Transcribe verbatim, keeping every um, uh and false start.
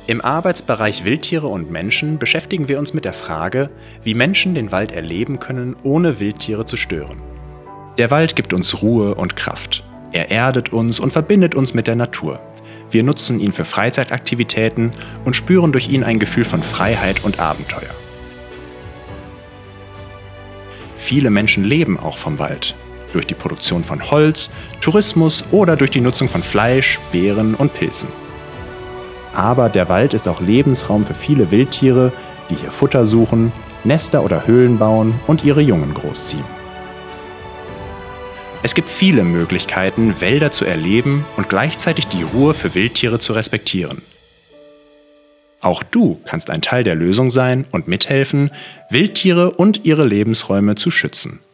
Im Arbeitsbereich Wildtiere und Menschen beschäftigen wir uns mit der Frage, wie Menschen den Wald erleben können, ohne Wildtiere zu stören. Der Wald gibt uns Ruhe und Kraft. Er erdet uns und verbindet uns mit der Natur. Wir nutzen ihn für Freizeitaktivitäten und spüren durch ihn ein Gefühl von Freiheit und Abenteuer. Viele Menschen leben auch vom Wald, durch die Produktion von Holz, Tourismus oder durch die Nutzung von Fleisch, Beeren und Pilzen. Aber der Wald ist auch Lebensraum für viele Wildtiere, die hier Futter suchen, Nester oder Höhlen bauen und ihre Jungen großziehen. Es gibt viele Möglichkeiten, Wälder zu erleben und gleichzeitig die Ruhe für Wildtiere zu respektieren. Auch du kannst ein Teil der Lösung sein und mithelfen, Wildtiere und ihre Lebensräume zu schützen.